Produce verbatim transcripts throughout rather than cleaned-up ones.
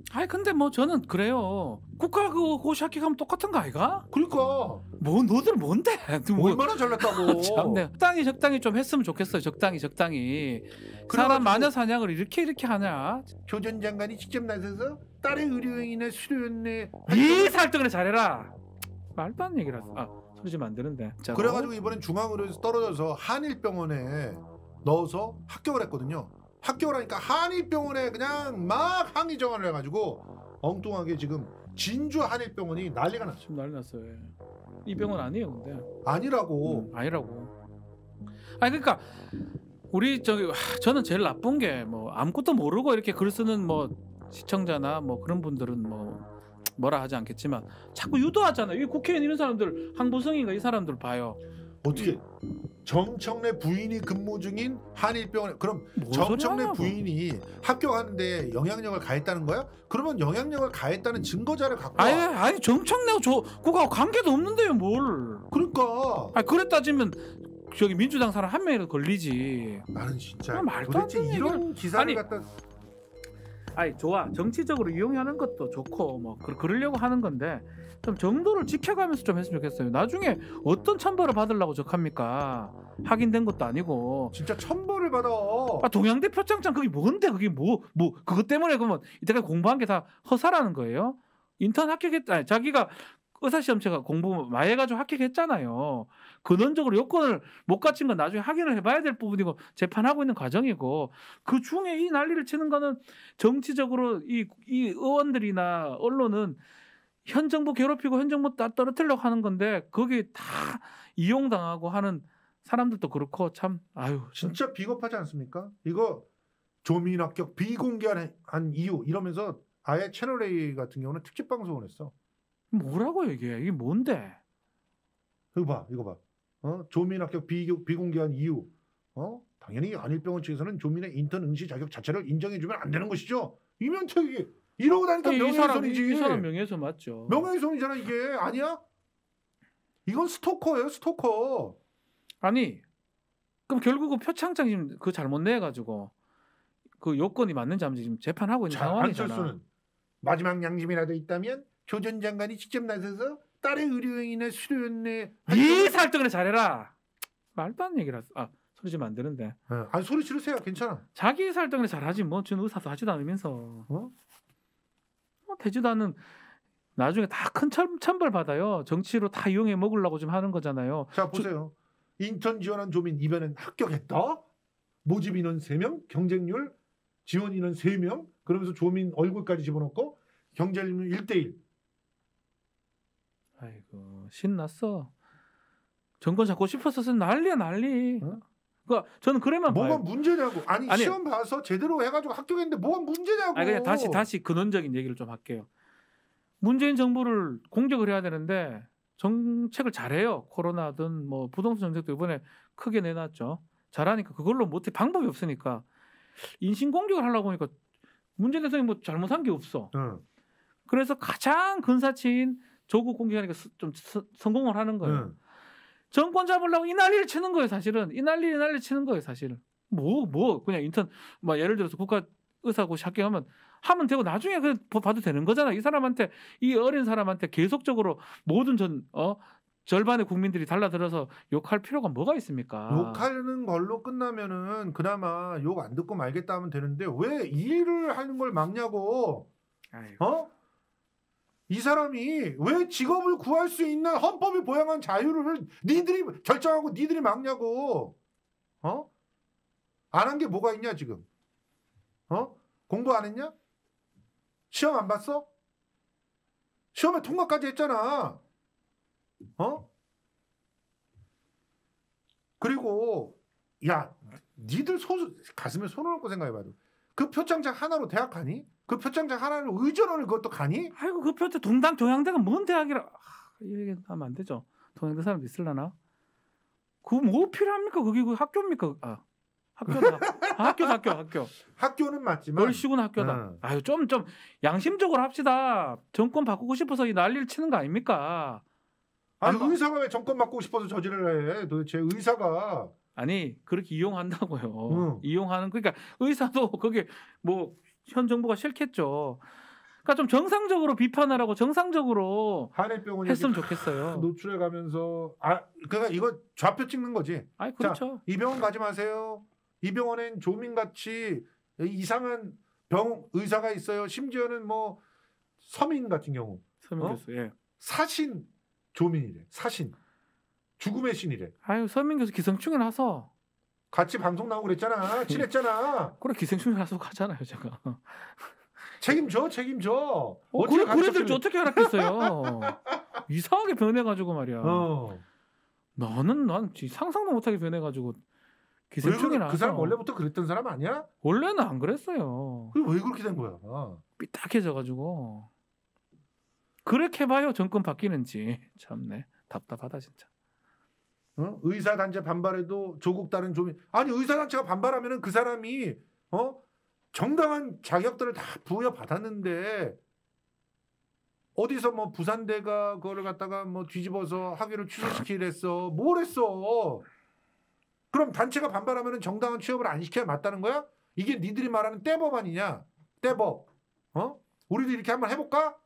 아니 근데 뭐 저는 그래요. 국가 그 고시 합격하면 똑같은 거 아이가? 그러니까 뭐 너들 뭔데? 뭐, 얼마나 잘났다고. 참네. 적당히 적당히 좀 했으면 좋겠어요. 적당히 적당히. 사람 그래가지고 마녀 사냥을 이렇게 이렇게 하냐? 조 전 장관이 직접 나서서 딸의 의료인의 수료연내 이 살등을 잘해라. 말도 안 얘기라서. 아 소리 좀 안 되는데. 진짜로. 그래가지고 이번엔 중앙의료에서 떨어져서 한일병원에 넣어서 합격을 했거든요. 합격을 하니까 한일병원에 그냥 막 항의 정환을 해가지고 엉뚱하게 지금 진주 한일병원이 난리가 났어요. 지금 난리 났어요. 예. 이 병원 아니에요, 근데. 아니라고. 음, 아니라고. 아니 그러니까 우리 저기 하, 저는 제일 나쁜 게 뭐 아무것도 모르고 이렇게 글 쓰는 뭐 시청자나 뭐 그런 분들은 뭐 뭐라 하지 않겠지만 자꾸 유도하잖아요. 이 국회의원 이런 사람들 황보성인가 이 사람들 봐요. 어떻게 정청래 부인이 근무 중인 한일병원에 그럼 뭐 정청래 소리 하냐고. 부인이 합격하는데 영향력을 가했다는 거야? 그러면 영향력을 가했다는 증거자를 갖고 와. 아니 아니 정청래하고 저 그거하고 관계도 없는데요, 뭘? 그러니까 아 그래 따지면 저기 민주당 사람 한 명이라도 걸리지. 나는 진짜 아, 말도 안 도대체 되는 이런 기사를 아니, 갖다 아니 좋아 정치적으로 이용하는 것도 좋고 뭐 그, 그러려고 하는 건데 좀 정도를 지켜가면서 좀 했으면 좋겠어요. 나중에 어떤 천벌을 받으려고 적합니까? 확인된 것도 아니고. 진짜 천벌을 받아. 아, 동양대 표창장 그게 뭔데? 그게 뭐 뭐 그것 때문에 그러면 이때까지 공부한 게 다 허사라는 거예요? 인턴 합격했다. 아니, 자기가 의사시험체가 공부 많이 해가지고 합격했잖아요. 근원적으로 요건을 못 갖춘 건 나중에 확인을 해봐야 될 부분이고 재판하고 있는 과정이고 그 중에 이 난리를 치는 거는 정치적으로 이, 이 의원들이나 언론은 현 정부 괴롭히고 현 정부 따 떨어뜨리려고 하는 건데 거기 다 이용당하고 하는 사람들도 그렇고 참 아유 진짜 비겁하지 않습니까? 이거 조민 합격 비공개한 한 이유 이러면서 아예 채널A 같은 경우는 특집 방송을 했어. 뭐라고 이게 이게 뭔데? 이거 봐, 이거 봐. 어? 조민 합격 비, 비공개한 이유. 어? 당연히 한일병원 측에서는 조민의 인턴 응시 자격 자체를 인정해주면 안 되는 것이죠. 이면택이 이러고 다니까 아니, 이 사람 명예훼손이지. 이 사람 명예훼손 맞죠? 명예훼손이잖아 이게. 아니야? 이건 스토커예요, 스토커. 아니 그럼 결국은 표창장 지금 그 잘못 내 가지고 그 요건이 맞는지 안 맞는지 지금 재판하고 있는 자, 상황이잖아. 안철수는 마지막 양심이라도 있다면 조 전 장관이 직접 나서서 딸의 의료인의 수료연내 이 살등을 잘해라. 말도 안 얘기라서. 아 소리 좀 안 되는데. 어, 아니 소리 지르세요. 괜찮아. 자기 살등을 잘하지 뭐 저는 의사도 하지도 않으면서. 어? 뭐 되지도 않는 나중에 다 큰 천벌 받아요. 정치로 다 이용해 먹으려고 좀 하는 거잖아요. 자 보세요. 인턴 지원한 조민 이번엔 합격했다. 모집 인원 세 명, 경쟁률 지원 인원 세 명. 그러면서 조민 얼굴까지 집어넣고 경쟁률 일 대 일. 아이고 신났어. 정권 잡고 싶었어서 난리야 난리. 어? 그러니까 저는 그래만 뭐가 봐요. 문제냐고. 아니, 아니, 시험 봐서 제대로 해가지고 합격했는데 뭐가 문제냐고. 아니 그냥 다시 다시 근원적인 얘기를 좀 할게요. 문재인 정부를 공격을 해야 되는데 정책을 잘해요. 코로나든 뭐 부동산 정책도 이번에 크게 내놨죠. 잘하니까 그걸로 못해 방법이 없으니까 인신 공격을 하려고 하니까 문재인 대통령이 뭐 잘못한 게 없어. 응. 그래서 가장 근사치인 조국 공격하니까 스- 좀 스- 성공을 하는 거예요. 응. 정권 잡으려고 이 난리를 치는 거예요, 사실은. 이 난리 이 난리 치는 거예요, 사실은. 뭐, 뭐, 그냥 인턴, 뭐, 예를 들어서 국가 의사고시 합격하면 하면 되고 나중에 그 봐도 되는 거잖아. 이 사람한테, 이 어린 사람한테 계속적으로 모든 전, 어, 절반의 국민들이 달라들어서 욕할 필요가 뭐가 있습니까? 욕하는 걸로 끝나면은 그나마 욕 안 듣고 말겠다 하면 되는데 왜 이 일을 하는 걸 막냐고. 아이고. 어? 이 사람이 왜 직업을 구할 수 있는 헌법이 보장한 자유를 니들이 결정하고 니들이 막냐고. 어? 안 한 게 뭐가 있냐 지금. 어? 공부 안 했냐? 시험 안 봤어? 시험에 통과까지 했잖아. 어? 그리고 야 니들 소, 가슴에 손을 얹고 생각해봐도 그 표창장 하나로 대학 가니? 그 표창장 하나로 의전원을 그것도 가니? 아이고, 그 표때 동당 동양대가 뭔 대학이라. 아, 이 얘기 하면 안 되죠. 동양대 사람도 있을라나? 그거 뭐 필요합니까? 그게 그 학교입니까? 아, 학교다. 아, 학교, 학교, 학교. 학교는 맞지만 얼씨구나 학교다. 응. 아유, 좀, 좀 양심적으로 합시다. 정권 바꾸고 싶어서 이 난리를 치는 거 아닙니까? 아니 안- 의사가 왜 정권 바꾸고 싶어서 저지를 해? 도대체 의사가 아니, 그렇게 이용한다고요. 응. 이용하는, 그러니까 의사도 그게 뭐 현 정부가 싫겠죠. 그러니까 좀 정상적으로 비판을 하고 정상적으로 한해병원이 했으면 좋겠어요. 노출해 가면서 아 그러니까 이거 좌표 찍는 거지. 아니 그렇죠. 자, 이 병원 가지 마세요. 이 병원엔 조민같이 이상한 병 의사가 있어요. 심지어는 뭐 서민 같은 경우 서민 어? 교수. 예. 사신 조민이래. 사신 죽음의 신이래. 아유 서민 교수 기생충에 나서 같이 방송 나오고 그랬잖아. 친했잖아. 그래 기생충에 나서 가잖아요 제가. 책임져, 책임져. 어, 그래 그래들 어떻게 알았겠어요. 이상하게 변해가지고 말이야. 어. 나는 난 상상도 못하게 변해가지고 기생충이 나서. 그 사람 원래부터 그랬던 사람 아니야? 원래는 안 그랬어요. 왜 그렇게 된 거야? 삐딱해져가지고 그렇게 봐요 정권 바뀌는지. 참네 답답하다 진짜. 어? 의사 단체 반발해도 조국 다른 조민 아니 의사 단체가 반발하면은 그 사람이 어 정당한 자격들을 다 부여 받았는데 어디서 뭐 부산대가 그거를 갖다가 뭐 뒤집어서 학위를 취소시키랬어 뭘 했어? 그럼 단체가 반발하면은 정당한 취업을 안 시켜야 맞다는 거야? 이게 니들이 말하는 떼법 아니냐? 떼법. 어? 우리도 이렇게 한번 해볼까?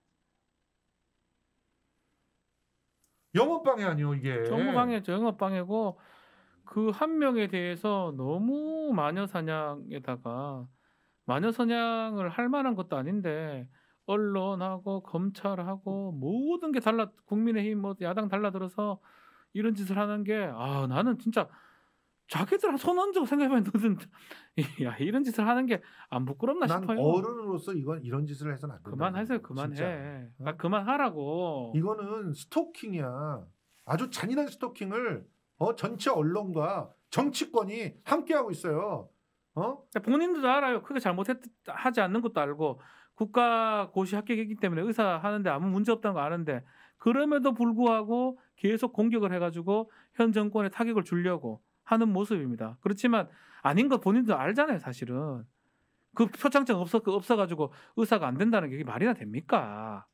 영업방해 아니요 이게. 정부방해죠. 영업방해고 그 한 명에 대해서 너무 마녀 사냥에다가 마녀 사냥을 할 만한 것도 아닌데 언론하고 검찰하고 모든 게 달라 국민의힘 뭐 야당 달라들어서 이런 짓을 하는 게 아 나는 진짜 자기들 손 얹고 생각해보면 너는 야 이런 짓을 하는 게 안 부끄럽나 난 싶어요. 어른으로서 이건 이런 짓을 해서는 안 된다. 그만하세요. 그만해. 진짜. 아, 어? 그만하라고. 이거는 스토킹이야. 아주 잔인한 스토킹을 어, 전체 언론과 정치권이 함께하고 있어요. 어? 본인들도 알아요. 크게 잘못하지 않는 것도 알고 국가 고시 합격했기 때문에 의사 하는데 아무 문제 없다는 거 아는데 그럼에도 불구하고 계속 공격을 해가지고 현 정권에 타격을 주려고 하는 모습입니다. 그렇지만 아닌 거 본인도 알잖아요. 사실은 그 표창장 없어 없어가지고 의사가 안 된다는 게 말이나 됩니까?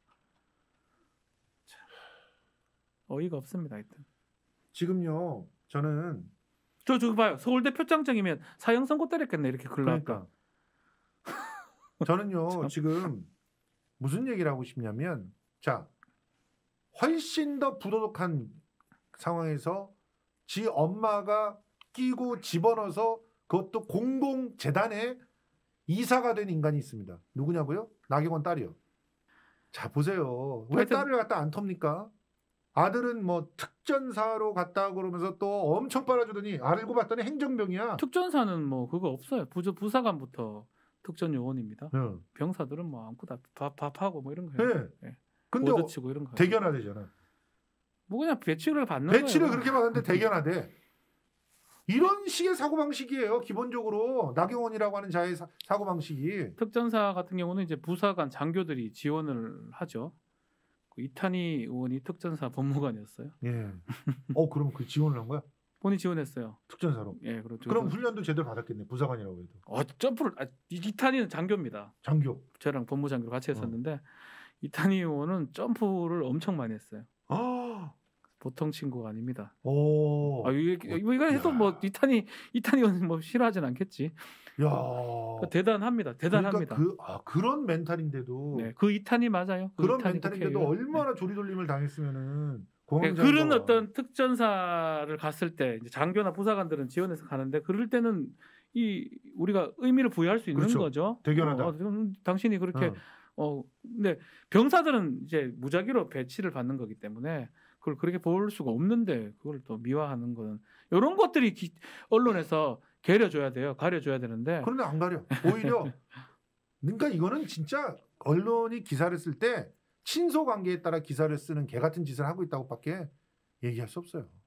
어이가 없습니다. 하여튼 지금요. 저는 저 저기 봐요. 서울대 표창장이면 사형 선고 때렸겠네. 이렇게 글 나왔다. 그러니까 저는요. 지금 무슨 얘기를 하고 싶냐면 자 훨씬 더 부도덕한 상황에서 지 엄마가 끼고 집어넣어서 그것도 공공재단에 이사가 된 인간이 있습니다. 누구냐고요? 나경원 딸이요. 자 보세요. 왜 하여튼, 딸을 갖다 안 텁니까? 아들은 뭐 특전사로 갔다 그러면서 또 엄청 빨아주더니 알고 봤더니 행정병이야. 특전사는 뭐 그거 없어요. 부저 부사관부터 특전 요원입니다. 네. 병사들은 뭐 아무것도 다 밥, 밥하고 뭐 이런 거 해요. 네. 네. 근데 보드 치고 이런 거. 대견하대잖아. 뭐 그냥 배치를 받는 배치를 거예요. 그렇게 받았는데 대견하대. 이런 식의 사고방식이에요. 기본적으로 나경원이라고 하는 자의 사, 사고방식이. 특전사 같은 경우는 이제 부사관 장교들이 지원을 하죠. 그 이탄희 의원이 특전사 법무관이었어요. 예. 어 그럼 그 지원을 한 거야? 본인 지원했어요. 특전사로. 예, 그렇죠. 그럼 훈련도 제대로 받았겠네. 부사관이라고 해도. 어, 점프를 아, 이탄희는 장교입니다. 장교. 저랑 법무장교로 같이 했었는데 어. 이탄희 의원은 점프를 엄청 많이 했어요. 아. 보통 친구가 아닙니다. 오. 아, 이거 이거 해도 뭐 이탄희 이탄희 의원 뭐 싫어하진 않겠지. 야. 그러니까 대단합니다. 대단합니다. 그러니까 그 아, 그런 멘탈인데도. 네, 그 이탄희 맞아요. 그 그런 이탄희 멘탈인데도 국회의원. 얼마나 조리돌림을 당했으면은. 네, 그런 어떤 특전사를 갔을 때 이제 장교나 부사관들은 지원해서 가는데 그럴 때는 이 우리가 의미를 부여할 수 있는 그렇죠. 거죠. 대견하다. 어, 당신이 그렇게 어. 어 근데 병사들은 이제 무작위로 배치를 받는 거기 때문에 그걸 그렇게 볼 수가 없는데 그걸 또 미화하는 거는 이런 것들이 기, 언론에서 가려줘야 돼요. 가려줘야 되는데 그런데 안 가려. 오히려 그러니까 이거는 진짜 언론이 기사를 쓸 때 친소 관계에 따라 기사를 쓰는 개 같은 짓을 하고 있다고밖에 얘기할 수 없어요.